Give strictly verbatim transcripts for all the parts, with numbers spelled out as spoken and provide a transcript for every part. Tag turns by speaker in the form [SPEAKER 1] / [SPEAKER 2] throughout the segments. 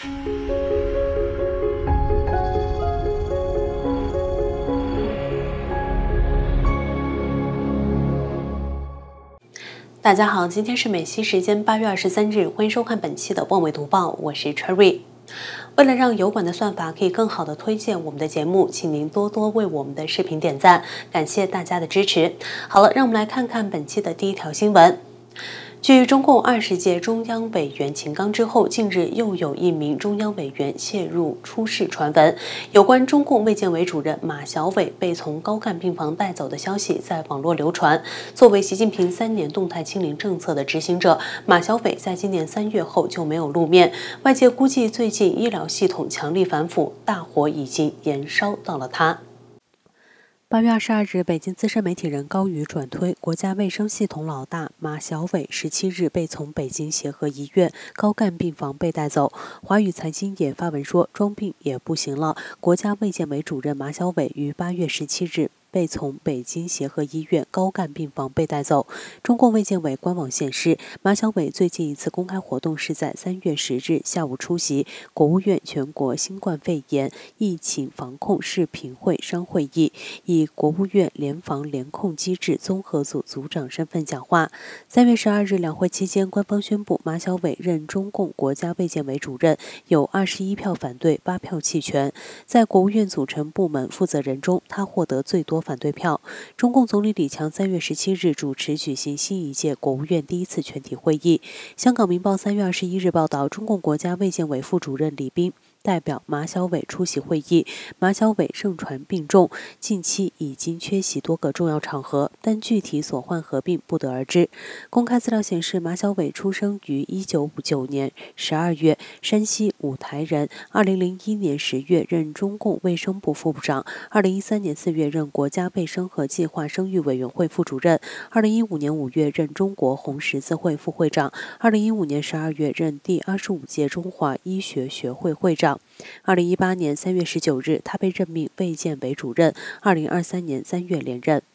[SPEAKER 1] 大家好，今天是美西时间八月二十三日，欢迎收看本期的望纬读报，我是 Cherry。为了让油管的算法可以更好的推荐我们的节目，请您多多为我们的视频点赞，感谢大家的支持。好了，让我们来看看本期的第一条新闻。继中共二十届中央委员秦刚之后，近日又有一名中央委员泄露出事传闻。有关中共卫健委主任马晓伟被从高干病房带走的消息在网络流传。作为习近平三年动态清零政策的执行者，马晓伟在今年三月后就没有露面。外界估计，最近医疗系统强力反腐，大火已经延烧到了他。八月二十二日，北京资深媒体人高宇转推，国家卫生系统老大马晓伟十七日被从北京协和医院高干病房被带走。华语财经也发文说，装病也不行了。国家卫健委主任马晓伟于八月十七日被从北京协和医院高干病房被带走。中共卫健委官网显示，马晓伟最近一次公开活动是在三月十日下午出席国务院全国新冠肺炎疫情防控视频会商会议，以国务院联防联控机制综合组组长身份讲话。三月十二日两会期间，官方宣布马晓伟任中共国家卫健委主任，有二十一票反对，八票弃权。在国务院组成部门负责人中，他获得最多反对票。中共总理李强三月十七日主持举行新一届国务院第一次全体会议。香港明报三月二十一日报道，中共国家卫健委副主任李斌代表马晓伟出席会议。马晓伟盛传病重，近期已经缺席多个重要场合，但具体所患何病不得而知。公开资料显示，马晓伟出生于一九五九年十二月，山西五台人。二零零一年十月任中共卫生部副部长，二零一三年四月任国家卫生和计划生育委员会副主任，二零一五年五月任中国红十字会副会长，二零一五年十二月任第二十五届中华医学学会会长。二零一八年三月十九日，他被任命卫健委主任，二零二三年三月连任。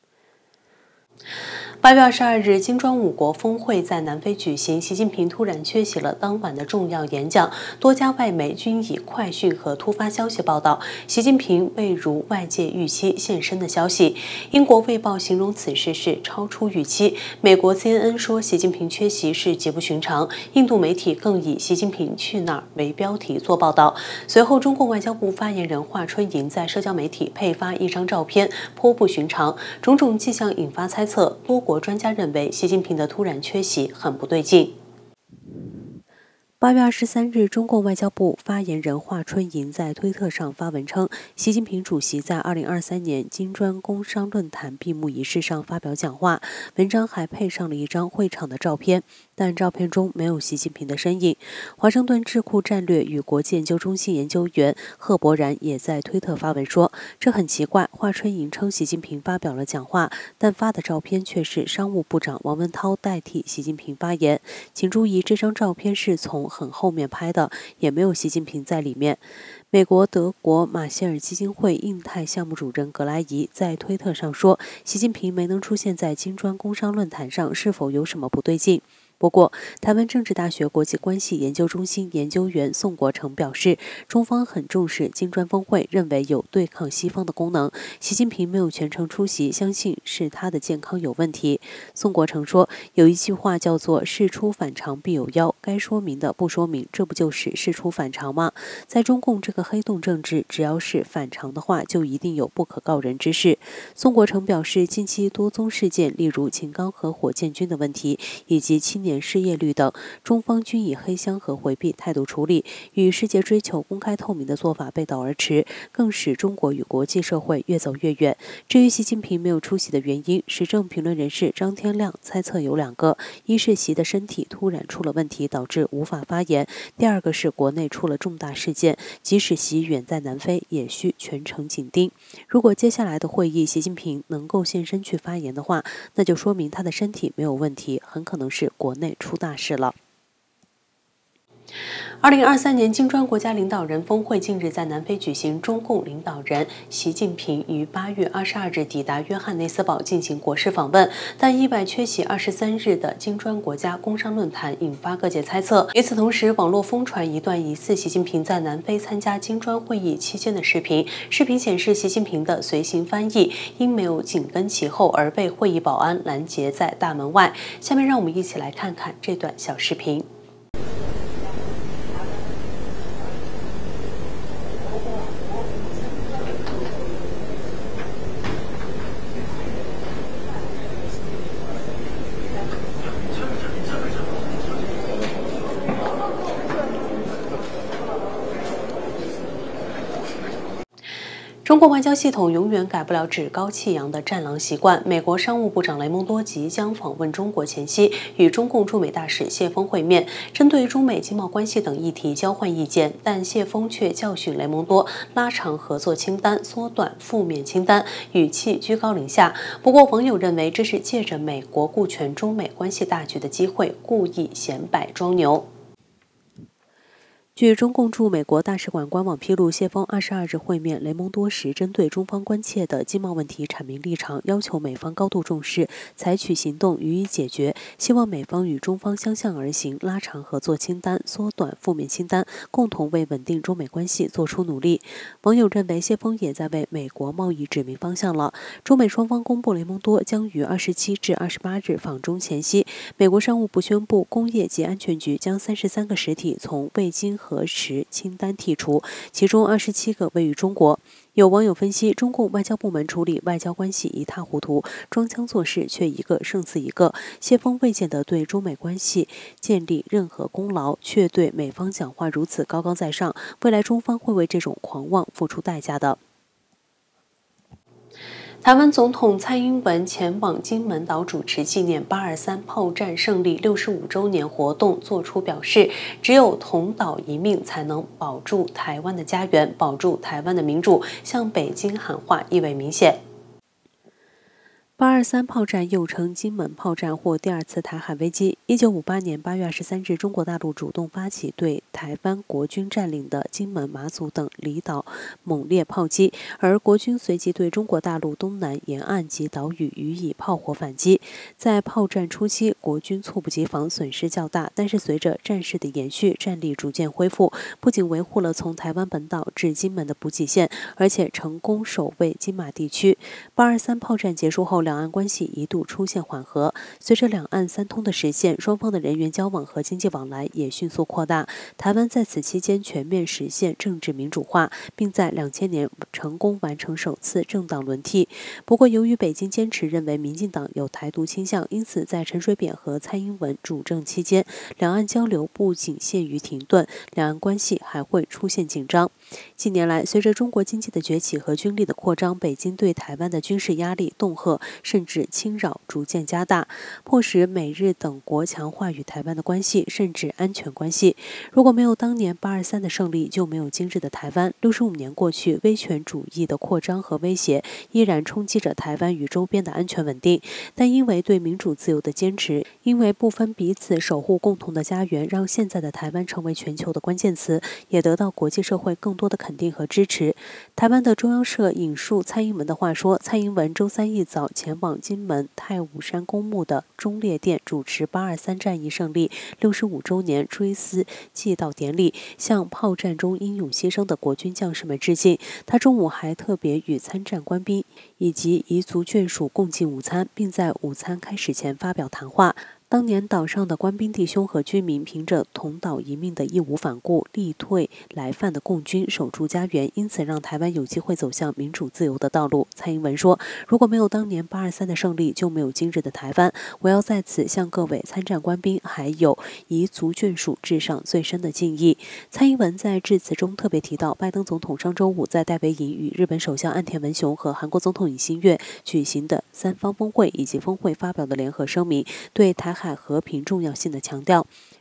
[SPEAKER 1] 八月二十二日，金砖五国峰会在南非举行，习近平突然缺席了当晚的重要演讲。多家外媒均以快讯和突发消息报道，习近平未如外界预期现身的消息。英国卫报形容此事是超出预期，美国 C N N 说习近平缺席是极不寻常，印度媒体更以习近平去哪儿为标题做报道。随后，中共外交部发言人华春莹在社交媒体配发一张照片，颇不寻常，种种迹象引发猜测，多国专家认为习近平的突然缺席很不对劲。八月二十三日，中共外交部发言人华春莹在推特上发文称，习近平主席在二零二三年金砖工商论坛闭幕仪式上发表讲话，文章还配上了一张会场的照片，但照片中没有习近平的身影。华盛顿智库战略与国际研究中心研究员贺博然也在推特发文说，这很奇怪，华春莹称习近平发表了讲话，但发的照片却是商务部长王文涛代替习近平发言。请注意，这张照片是从很后面拍的，也没有习近平在里面。美国德国马歇尔基金会印太项目主任格莱伊在推特上说，习近平没能出现在金砖工商论坛上，是否有什么不对劲？不过，台湾政治大学国际关系研究中心研究员宋国成表示，中方很重视金砖峰会，认为有对抗西方的功能。习近平没有全程出席，相信是他的健康有问题。宋国成说，有一句话叫做"事出反常必有妖"，该说明的不说明，这不就是事出反常吗？在中共这个黑洞政治，只要是反常的话，就一定有不可告人之事。宋国成表示，近期多宗事件，例如秦刚和火箭军的问题，以及青年失业率等，中方均以黑箱和回避态度处理，与世界追求公开透明的做法背道而驰，更使中国与国际社会越走越远。至于习近平没有出席的原因，时政评论人士张天亮猜测有两个：一是习的身体突然出了问题，导致无法发言；第二个是国内出了重大事件，即使习远在南非，也需全程紧盯。如果接下来的会议习近平能够现身去发言的话，那就说明他的身体没有问题，很可能是国内出大事了。 二零二三年金砖国家领导人峰会近日在南非举行，中共领导人习近平于八月二十二日抵达约翰内斯堡进行国事访问，但意外缺席二十三日的金砖国家工商论坛，引发各界猜测。与此同时，网络疯传一段疑似习近平在南非参加金砖会议期间的视频，视频显示习近平的随行翻译因没有紧跟其后而被会议保安拦截在大门外。下面让我们一起来看看这段小视频。中国外交系统永远改不了趾高气扬的战狼习惯。美国商务部长雷蒙多即将访问中国前夕，与中共驻美大使谢峰会面，针对中美经贸关系等议题交换意见。但谢峰却教训雷蒙多拉长合作清单，缩短负面清单，语气居高临下。不过，网友认为这是借着美国顾全中美关系大局的机会，故意显摆装牛。据中共驻美国大使馆官网披露，谢峰二十二日会面雷蒙多时，针对中方关切的经贸问题阐明立场，要求美方高度重视，采取行动予以解决，希望美方与中方相向而行，拉长合作清单，缩短负面清单，共同为稳定中美关系做出努力。网友认为，谢峰也在为美国贸易指明方向了。中美双方公布雷蒙多将于二十七至二十八日访中前夕，美国商务部宣布，工业及安全局将三十三个实体从未经核实清单剔除，其中二十七个位于中国。有网友分析，中共外交部门处理外交关系一塌糊涂，装腔作势却一个胜似一个。谢峰未见得对中美关系建立任何功劳，却对美方讲话如此高高在上，未来中方会为这种狂妄付出代价的。台湾总统蔡英文前往金门岛主持纪念八二三炮战胜利六十五周年活动，作出表示，只有同岛一命，才能保住台湾的家园，保住台湾的民主，向北京喊话意味明显。八二三炮战又称金门炮战或第二次台海危机。一九五八年八月二十三日，中国大陆主动发起对台湾国军占领的金门、马祖等离岛猛烈炮击，而国军随即对中国大陆东南沿岸及岛屿予以炮火反击。在炮战初期，国军猝不及防，损失较大，但是随着战事的延续，战力逐渐恢复，不仅维护了从台湾本岛至金门的补给线，而且成功守卫金马地区。八二三炮战结束后，两岸关系一度出现缓和，随着两岸三通的实现，双方的人员交往和经济往来也迅速扩大。台湾在此期间全面实现政治民主化，并在两千年成功完成首次政党轮替。不过，由于北京坚持认为民进党有台独倾向，因此在陈水扁和蔡英文主政期间，两岸交流不仅限于停顿，两岸关系还会出现紧张。近年来，随着中国经济的崛起和军力的扩张，北京对台湾的军事压力、恫吓甚至侵扰逐渐加大，迫使美日等国强化与台湾的关系，甚至安全关系。如果没有当年八二三的胜利，就没有今日的台湾。六十五年过去，威权主义的扩张和威胁依然冲击着台湾与周边的安全稳定。但因为对民主自由的坚持，因为不分彼此守护共同的家园，让现在的台湾成为全球的关键词，也得到国际社会更多的肯定和支持。台湾的中央社引述蔡英文的话说，蔡英文周三一早前往金门太武山公墓的忠烈殿主持八二三战役胜利六十五周年追思祭悼典礼，向炮战中英勇牺牲的国军将士们致敬。他中午还特别与参战官兵以及彝族眷属共进午餐，并在午餐开始前发表谈话。当年岛上的官兵弟兄和居民凭着同岛一命的义无反顾，力退来犯的共军，守住家园，因此让台湾有机会走向民主自由的道路。蔡英文说，如果没有当年八二三的胜利，就没有今日的台湾。我要在此向各位参战官兵还有彝族眷属致上最深的敬意。蔡英文在致辞中特别提到，拜登总统上周五在戴维营与日本首相岸田文雄和韩国总统尹锡悦举行的三方峰会以及峰会发表的联合声明，对台海和平重要性的强调。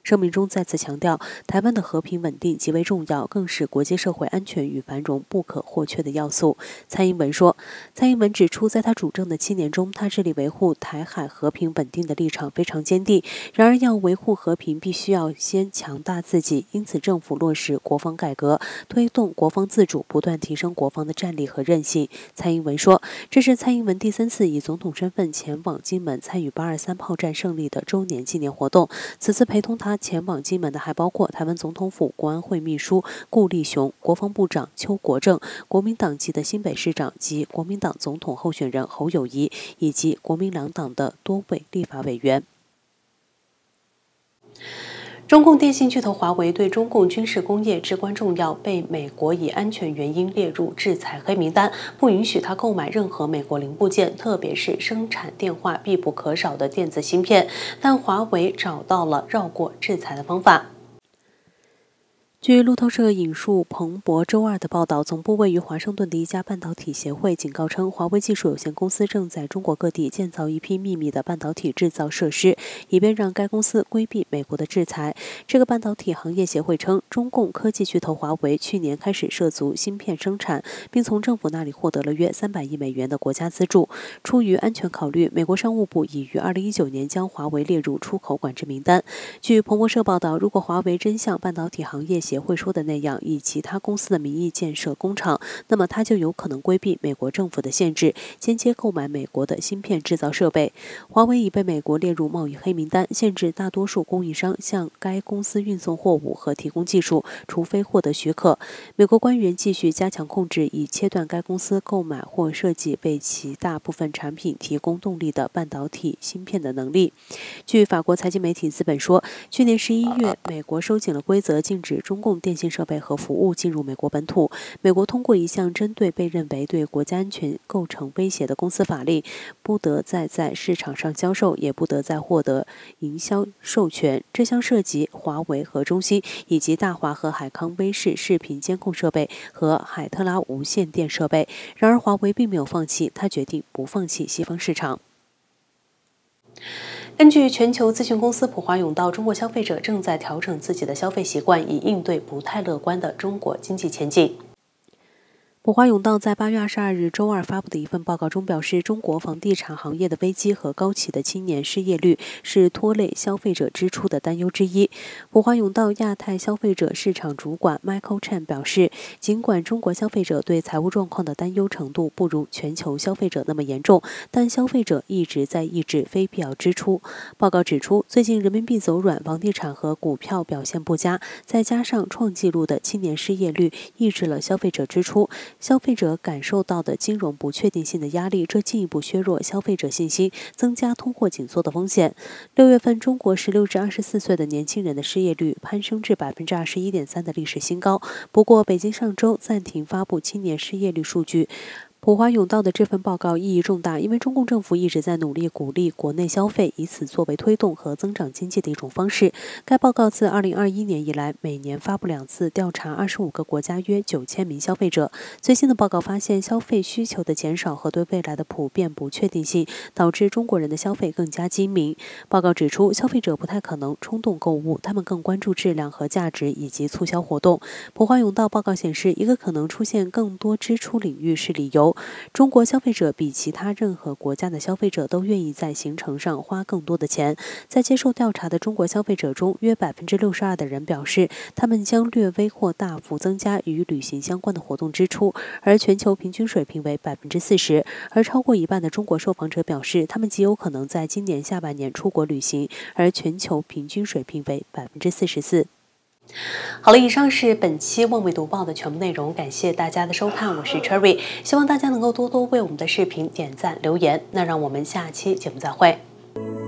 [SPEAKER 1] 声明中再次强调，台湾的和平稳定极为重要，更是国际社会安全与繁荣不可或缺的要素。蔡英文说，蔡英文指出，在他主政的七年中，他致力维护台海和平稳定的立场非常坚定。然而，要维护和平，必须要先强大自己，因此政府落实国防改革，推动国防自主，不断提升国防的战力和韧性。蔡英文说，这是蔡英文第三次以总统身份前往金门参与八二三炮战胜利的周年纪念活动。此次陪同他前往金门的还包括台湾总统府国安会秘书顾立雄、国防部长邱国正、国民党籍的新北市长及国民党总统候选人侯友宜，以及国民两党的多位立法委员。中共电信巨头华为对中共军事工业至关重要，被美国以安全原因列入制裁黑名单，不允许它购买任何美国零部件，特别是生产电话必不可少的电子芯片。但华为找到了绕过制裁的方法。据路透社引述彭博周二的报道，总部位于华盛顿的一家半导体协会警告称，华为技术有限公司正在中国各地建造一批秘密的半导体制造设施，以便让该公司规避美国的制裁。这个半导体行业协会称，中共科技巨头华为去年开始涉足芯片生产，并从政府那里获得了约三百亿美元的国家资助。出于安全考虑，美国商务部已于二零一九年将华为列入出口管制名单。据彭博社报道，如果华为真像半导体行业协会说的那样，以其他公司的名义建设工厂，那么它就有可能规避美国政府的限制，间接购买美国的芯片制造设备。华为已被美国列入贸易黑名单，限制大多数供应商向该公司运送货物和提供技术，除非获得许可。美国官员继续加强控制，以切断该公司购买或设计为其大部分产品提供动力的半导体芯片的能力。据法国财经媒体资本说，去年十一月，美国收紧了规则，禁止中共电信设备和服务进入美国本土。美国通过一项针对被认为对国家安全构成威胁的公司法令，不得再在市场上销售，也不得再获得营销授权。这项涉及华为和中兴，以及大华和海康威视视频监控设备和海特拉无线电设备。然而，华为并没有放弃，他决定不放弃西方市场。根据全球咨询公司普华永道，中国消费者正在调整自己的消费习惯，以应对不太乐观的中国经济前景。普华永道在八月二十二日周二发布的一份报告中表示，中国房地产行业的危机和高企的青年失业率是拖累消费者支出的担忧之一。普华永道亚太消费者市场主管 Michael Chen 表示，尽管中国消费者对财务状况的担忧程度不如全球消费者那么严重，但消费者一直在抑制非必要支出。报告指出，最近人民币走软，房地产和股票表现不佳，再加上创纪录的青年失业率，抑制了消费者支出。消费者感受到的金融不确定性的压力，这进一步削弱消费者信心，增加通货紧缩的风险。六月份，中国十六至二十四岁的年轻人的失业率攀升至百分之二十一点三的历史新高。不过，北京上周暂停发布青年失业率数据。普华永道的这份报告意义重大，因为中共政府一直在努力鼓励国内消费，以此作为推动和增长经济的一种方式。该报告自二零二一年以来，每年发布两次，调查二十五个国家约九千名消费者。最新的报告发现，消费需求的减少和对未来的普遍不确定性，导致中国人的消费更加精明。报告指出，消费者不太可能冲动购物，他们更关注质量和价值以及促销活动。普华永道报告显示，一个可能出现更多支出领域是理由。中国消费者比其他任何国家的消费者都愿意在行程上花更多的钱。在接受调查的中国消费者中，约百分之六十二的人表示，他们将略微或大幅增加与旅行相关的活动支出，而全球平均水平为百分之四十。而超过一半的中国受访者表示，他们极有可能在今年下半年出国旅行，而全球平均水平为百分之四十四。好了，以上是本期《望未读报》的全部内容，感谢大家的收看，我是 Cherry， 希望大家能够多多为我们的视频点赞留言，那让我们下期节目再会。